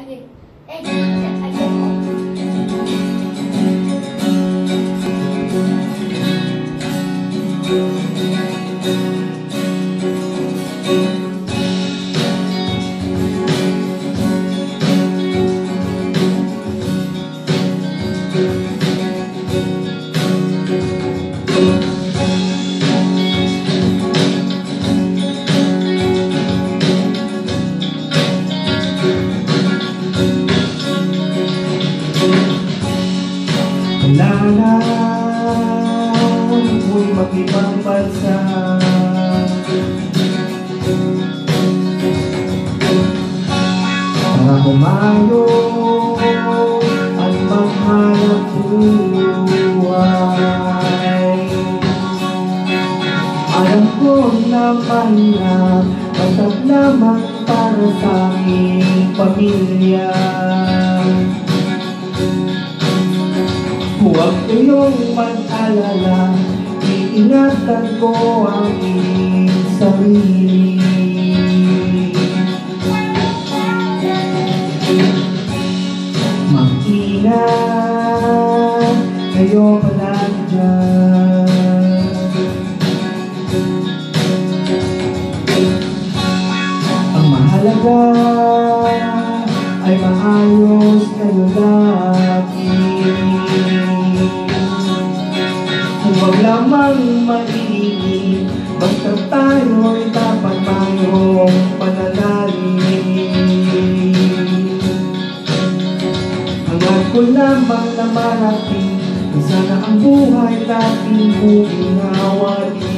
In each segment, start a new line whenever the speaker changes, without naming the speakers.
Ayun. Eh, ayun.
Wala ako'y mag-ibang bansa. Para humayo at maghanap buhay. Alam ko na mahirap, basta't lamang para sa aking pamilya. Huwag kayong mag-alala, iingatan ko ang iyong sarili. Mag-ingat kayo palagi dyan. Ang mahalaga ay maayos kayo lagi. Huwag lamang mainit, basta tayo'y dapat mayroong pananalig. Hangad ko lamang na marating, sana ang buhay natin buminawali.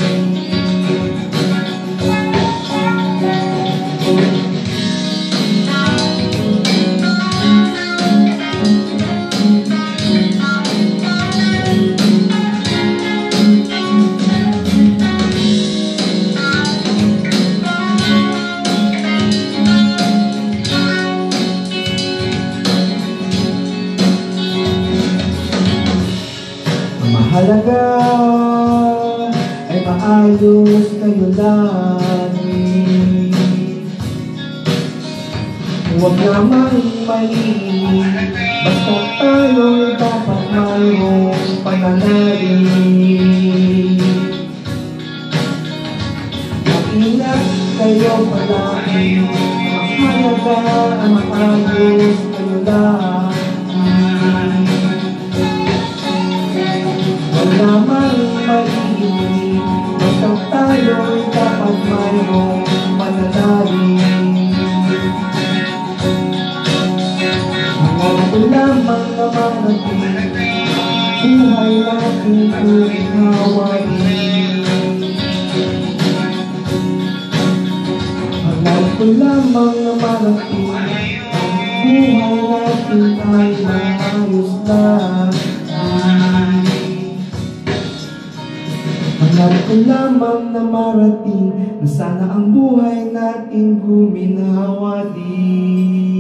Mahalaga ay maayos kayo lagi. Huwag lamang mainit, basta tayo'y dapat mayroong pananalig. Mag-ingat kayo palagi, mahalaga ay maayos kayo lagi. Lamang mainit, basta tayo'y dapat mayroong pananalig. Hangad ko lamang na marating, buhay natin tuwing-hawali. Hangad ko lamang na marating, buhay natin ay maayos lang. Hangad ko lamang na marating, na sana ang buhay natin guminawali.